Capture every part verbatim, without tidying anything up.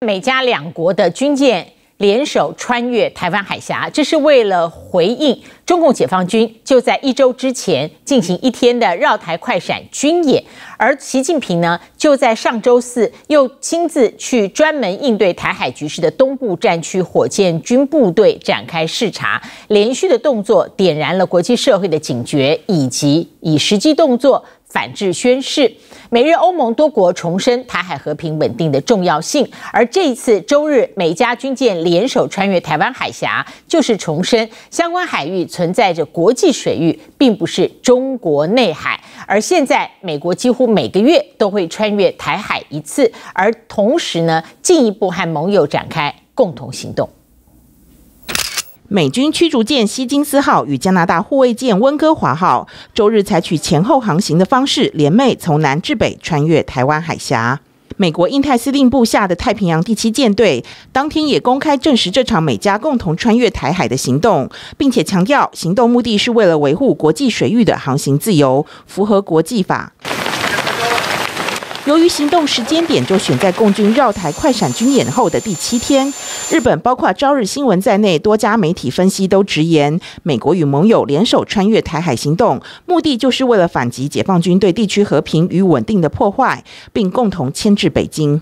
美加两国的军舰联手穿越台湾海峡，这是为了回应中共解放军就在一周之前进行一天的绕台快闪军演，而习近平呢，就在上周四又亲自去专门应对台海局势的东部战区火箭军部队展开视察，连续的动作点燃了国际社会的警觉，以及以实际动作反制宣示。美日欧盟多国重申台海和平稳定的重要性，而这一次周日美加军舰联手穿越台湾海峡，就是重申相关海域存在着国际水域，并不是中国内海。而现在美国几乎每个月都会穿越台海一次，而同时呢，进一步和盟友展开共同行动。 美军驱逐舰希金斯号与加拿大护卫舰温哥华号周日采取前后航行的方式，联袂从南至北穿越台湾海峡。美国印太司令部下的太平洋第七舰队当天也公开证实这场美加共同穿越台海的行动，并且强调行动目的是为了维护国际水域的航行自由，符合国际法。由于行动时间点就选在共军绕台快闪军演后的第七天，日本包括朝日新闻在内多家媒体分析都直言，美国与盟友联手穿越台海行动，目的就是为了反击解放军对地区和平与稳定的破坏，并共同牵制北京。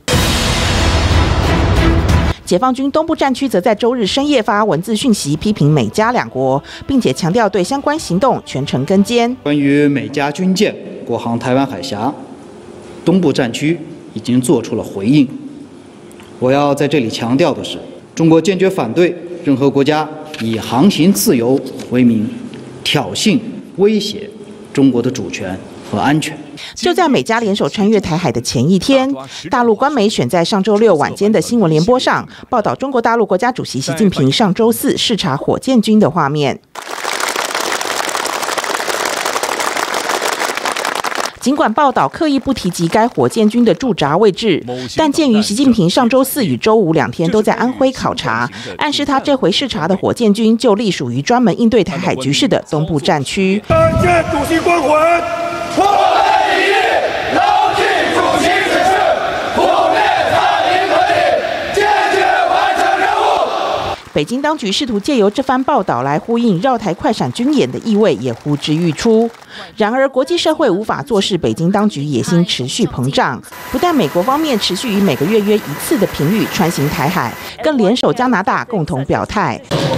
解放军东部战区则在周日深夜发文字讯息批评美加两国，并且强调对相关行动全程跟监。 关于美加军舰过航台湾海峡，东部战区已经做出了回应。我要在这里强调的是，中国坚决反对任何国家以航行自由为名挑衅、威胁中国的主权和安全。 就在美加联手穿越台海的前一天，大陆官媒选在上周六晚间的新闻联播上报道中国大陆国家主席习近平上周四视察火箭军的画面。尽管报道刻意不提及该火箭军的驻扎位置，但鉴于习近平上周四与周五两天都在安徽考察，暗示他这回视察的火箭军就隶属于专门应对台海局势的东部战区。 感谢主席光环，我们一力牢记主席指示，扑灭残余可以，坚决完成任务。 北京当局试图借由这番报道来呼应绕台快闪军演的意味也呼之欲出。然而，国际社会无法坐视北京当局野心持续膨胀，不但美国方面持续以每个月约一次的频率穿行台海，更联手加拿大共同表态。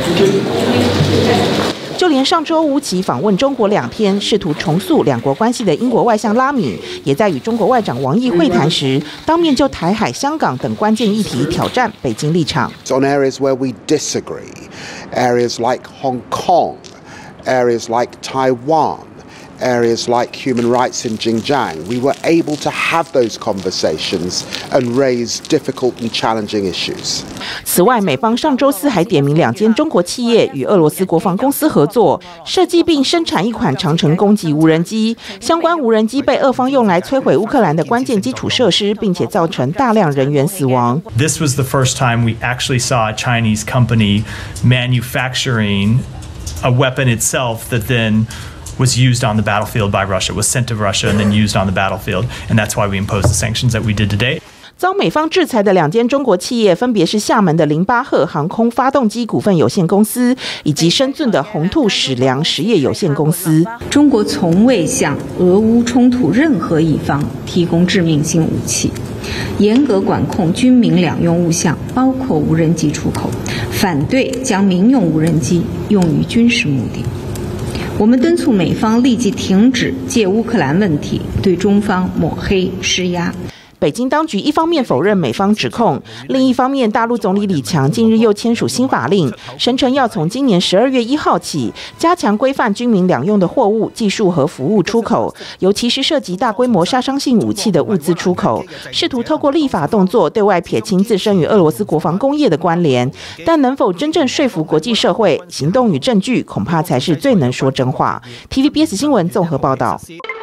就连上周五起访问中国两天，试图重塑两国关系的英国外相拉米，也在与中国外长王毅会谈时，当面就台海、香港等关键议题挑战北京立场。 On areas where we disagree, areas like Hong Kong, areas like Taiwan.Areas like human rights in Xinjiang, we were able to have those conversations and raise difficult and challenging issues. 此外，美方上周四还点名两间中国企业与俄罗斯国防公司合作，设计并生产一款长程攻击无人机。相关无人机被俄方用来摧毁乌克兰的关键基础设施，并且造成大量人员死亡。 This was the first time we actually saw a Chinese company manufacturing a weapon itself that then.was used on the battlefield by Russia, was sent to Russia and then used on the battlefield, and that's why we imposed the sanctions that we did today. 遭美方制裁的两间中国企业分别是厦门的零巴赫航空发动机股份有限公司以及深圳的宏兔矢良实业有限公司。 中国从未向俄乌冲突任何一方提供致命性武器，严格管控军民两用物项，包括无人机出口，反对将民用无人机用于军事目的。我们敦促美方立即停止借乌克兰问题对中方抹黑施压。 北京当局一方面否认美方指控，另一方面，大陆总理李强近日又签署新法令，声称要从今年十二月一号起，加强规范军民两用的货物、技术和服务出口，尤其是涉及大规模杀伤性武器的物资出口，试图透过立法动作对外撇清自身与俄罗斯国防工业的关联。但能否真正说服国际社会，行动与证据恐怕才是最能说真话。T V B S 新闻综合报道。